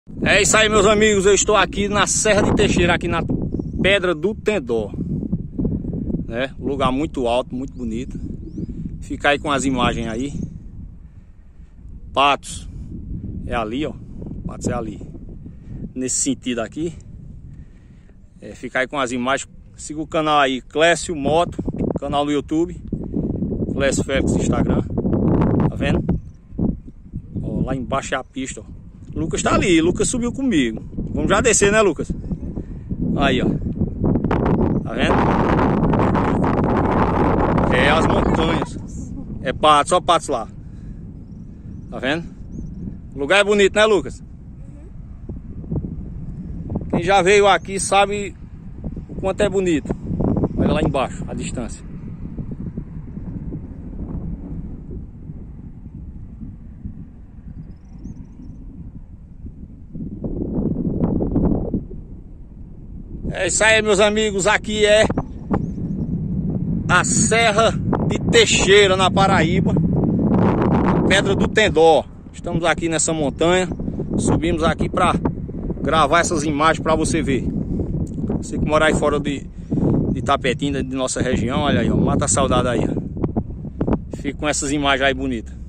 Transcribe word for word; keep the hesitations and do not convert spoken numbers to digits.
É isso aí, meus amigos, eu estou aqui na Serra de Teixeira, aqui na Pedra do Tendó, né? Um lugar muito alto, muito bonito. Fica aí com as imagens aí. Patos é ali, ó. Patos é ali. Nesse sentido aqui. É, fica aí com as imagens. Siga o canal aí, Clécio Moto, canal no YouTube. Clécio Félix Instagram. Tá vendo? Ó, lá embaixo é a pista, ó. Lucas tá ali, Lucas subiu comigo. Vamos já descer, né, Lucas? Aí, ó. Tá vendo? É as montanhas. É patos, só patos lá. Tá vendo? O lugar é bonito, né, Lucas? Quem já veio aqui sabe o quanto é bonito. Olha lá embaixo, a distância. É isso aí, meus amigos, aqui é a Serra de Teixeira, na Paraíba, Pedra do Tendó. Estamos aqui nessa montanha, subimos aqui para gravar essas imagens para você ver. Você que mora aí fora de, de Itapetinga, de nossa região, olha aí, ó, mata a saudade aí, ó. Fica com essas imagens aí bonitas.